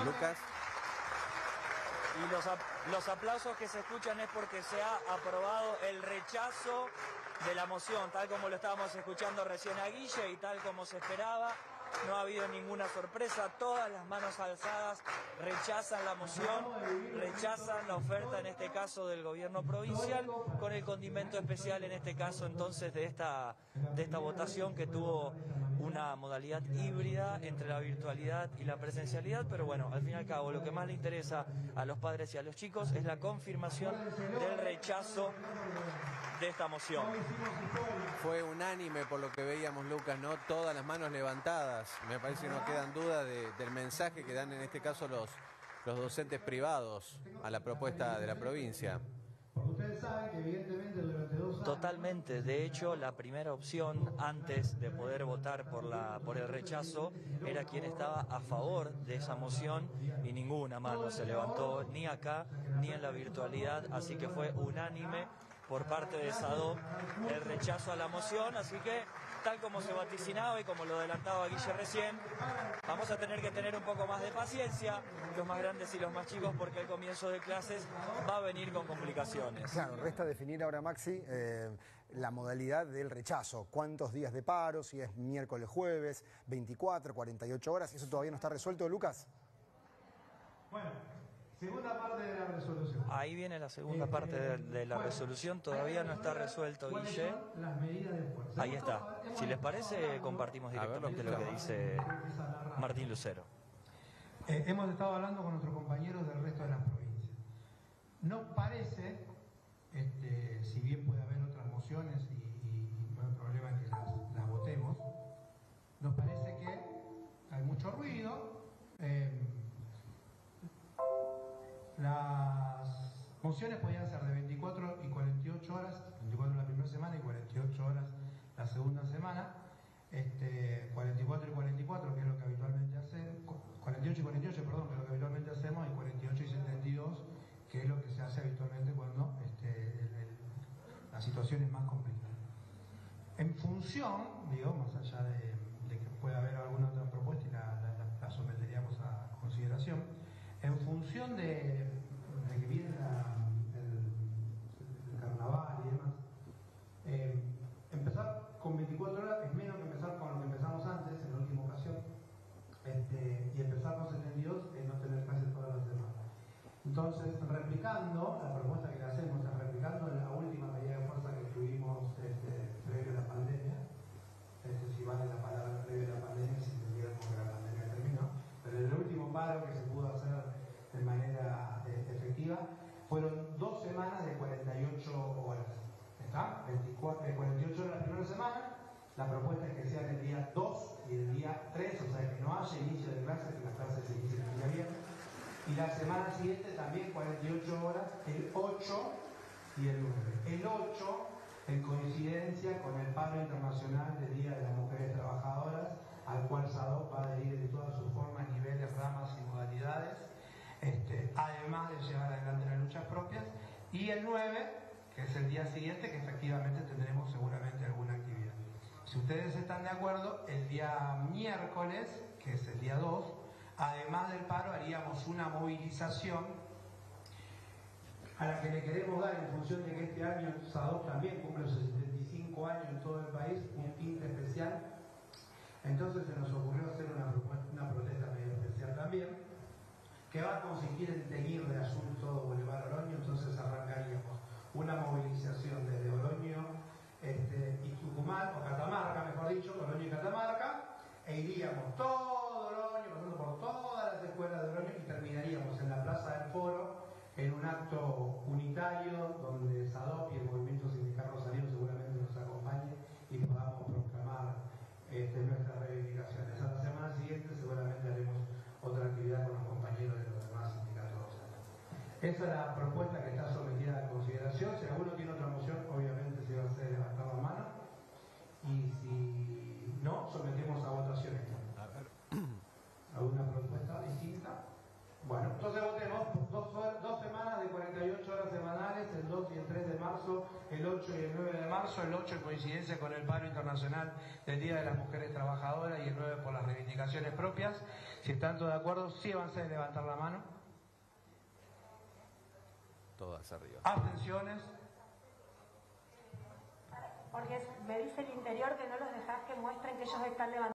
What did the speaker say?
Lucas. Y los aplausos que se escuchan es porque se ha aprobado el rechazo de la moción, tal como lo estábamos escuchando recién a Guille y tal como se esperaba. No ha habido ninguna sorpresa, todas las manos alzadas rechazan la moción, rechazan la oferta en este caso del gobierno provincial, con el condimento especial en este caso entonces de esta votación que tuvo una modalidad híbrida entre la virtualidad y la presencialidad, pero bueno, al fin y al cabo lo que más le interesa a los padres y a los chicos es la confirmación del rechazo de esta moción. Fue unánime por lo que veíamos, Lucas, ¿no? Todas las manos levantadas. Me parece que no quedan dudas del mensaje que dan en este caso los docentes privados a la propuesta de la provincia. Porque ustedes saben que evidentemente durante 2 años... Totalmente, de hecho la primera opción antes de poder votar por el rechazo era quien estaba a favor de esa moción y ninguna mano se levantó ni acá ni en la virtualidad, así que fue unánime por parte de SADOP el rechazo a la moción, así que tal como se vaticinaba y como lo adelantaba Guille recién, vamos a tener que tener un poco más de paciencia, los más grandes y los más chicos, porque el comienzo de clases va a venir con complicaciones. Claro, resta definir ahora, Maxi, la modalidad del rechazo. ¿Cuántos días de paro? Si es miércoles, jueves, 24, 48 horas. ¿Eso todavía no está resuelto, Lucas? Bueno, segunda parte de la resolución. Ahí viene la segunda parte de la resolución, todavía no está resuelto, Guille. Las medidas de fuerza. Ahí está. Si les parece, compartimos directamente lo que dice Martín Lucero. Hemos estado hablando con nuestros compañeros del resto de las provincias. Nos parece, si bien puede haber otras mociones y no hay problema en que las votemos, nos parece que hay mucho ruido. Las mociones podían ser de 24 y 48 horas, 24 la primera semana y 48 horas la segunda semana, 44 y 44, que es lo que habitualmente hacemos, 48 y 48, perdón, que es lo que habitualmente hacemos, y 48 y 72, que es lo que se hace habitualmente cuando la situación es más complicada. En función, digo, más allá de que pueda haber alguna otra propuesta y la someteríamos a consideración, en función de que viene el carnaval y demás, empezar con 24 horas es menos que empezar con lo que empezamos antes, en la última ocasión, y empezar con 72 es no tener clases todas las semanas. Entonces, replicando, la propuesta que le hacemos es replicando la última medida de fuerza que tuvimos previo a la pandemia, si vale la palabra previo a la pandemia, si entendiéramos que la pandemia terminó, pero el último paro que se pudo hacer de manera efectiva fueron 2 semanas de 48 horas. ¿Está? 48 horas la primera semana, la propuesta es que sean el día 2 y el día 3, o sea que no haya inicio de clases, que las clases se inicien el día viernes. Y la semana siguiente también 48 horas, el 8 y el 9. El 8 en coincidencia con el paro internacional del Día de las Mujeres Trabajadoras, al cual SADOP va a adherir de todas sus formas, niveles, ramas y modalidades, además de llevar adelante las luchas propias. Y el 9, que es el día siguiente, que efectivamente tendremos seguramente alguna actividad. Si ustedes están de acuerdo, el día miércoles, que es el día 2, además del paro haríamos una movilización a la que le queremos dar, en función de que este año SADOP también cumple los 75 años en todo el país, un tinte especial. Entonces se nos ocurrió hacer una protesta medio especial también, que va a consistir en teñir de azul todo Boulevard Oroño. Entonces arrancaríamos una movilización desde Oroño y Tucumán, o Catamarca mejor dicho, Oroño y Catamarca, e iríamos todo Oroño, pasando por todas las escuelas de Oroño, y terminaríamos en la Plaza del Foro, en un acto unitario donde SADOP y el Movimiento Sindical Rosarino seguramente nos acompañe y podamos proclamar nuestras reivindicaciones. A la semana siguiente seguramente haremos otra actividad con los compañeros de los demás sindicatos rosarinos. Esa es la propuesta que está sometida a consideración. Si alguno tiene otra moción, obviamente se va a hacer levantar la mano, y si no, sometemos a votación esta. ¿Alguna propuesta distinta? Bueno, entonces votemos por 2 semanas de 48 horas semanales, el 2 y el 3 de marzo, el 8 y el 9 de marzo. marzo, el 8 en coincidencia con el paro internacional del Día de las Mujeres Trabajadoras y el 9 por las reivindicaciones propias. Si están todos de acuerdo, sí avancé en levantar la mano. Todas arriba. Abstenciones. Porque me dice el interior que no los dejás que muestren que ellos están levantando.